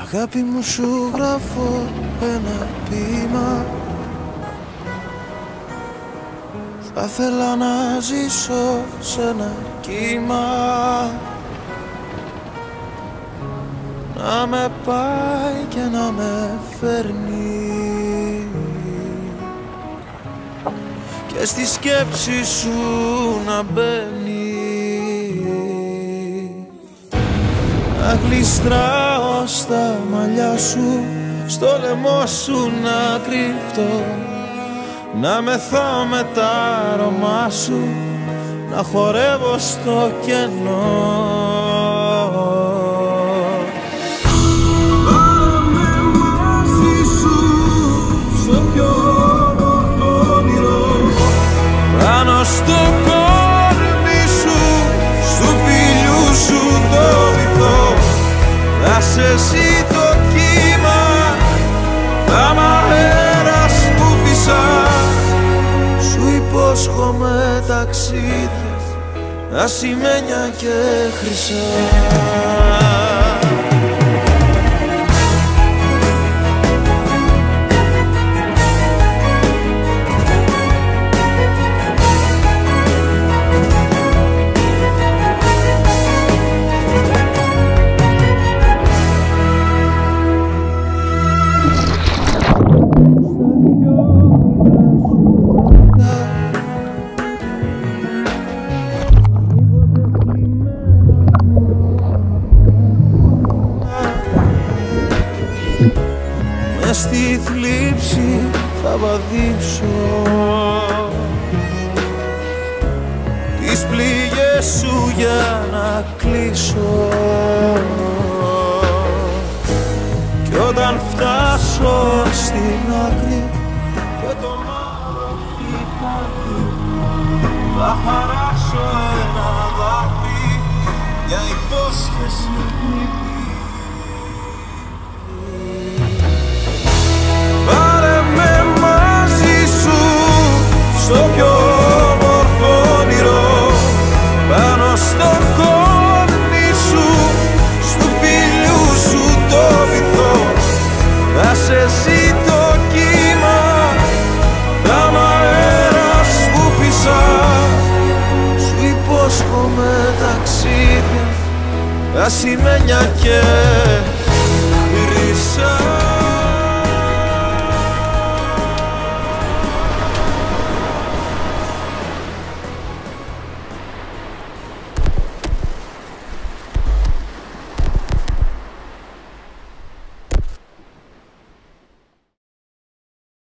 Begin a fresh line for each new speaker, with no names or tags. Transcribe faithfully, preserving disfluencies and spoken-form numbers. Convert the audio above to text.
Αγάπη μου σου γράφω ένα ποίημα. Θα θέλα να ζήσω σε ένα κύμα, να με πάει και να με φέρνει και στη σκέψη σου να μπαίνει, να γλιστράω στα μαλλιά σου, στο λαιμό σου να κρυφτώ, να μεθώ με τα αρώμα σου, να χορεύω στο κενό. Πάρε με μαζί σου στο πιο όμορφο όνειρο, πάνω στο κόρμι σου, στου φιλιού σου το βυθό. Θα σε εσύ το κύμα, θα μ' αέρας που φυσάς. Σου υπόσχομαι ταξίδια, ασημένια και χρυσά. Μες στη θλίψη θα βαδίψω τις πληγές σου για να κλείσω, κι όταν φτάσω στην άκρη και το μάτι θα χαράσω ένα δάκρυ για υπόσχεση. Στο πιο όμορφο όνειρο, πάνω στο κόρμι σου, στου φιλιού σου το βυθό. Θα σε εσύ το κύμα, θα μ' αέρας που φυσάς. Σου υπόσχομαι ταξίδια, ασημένια και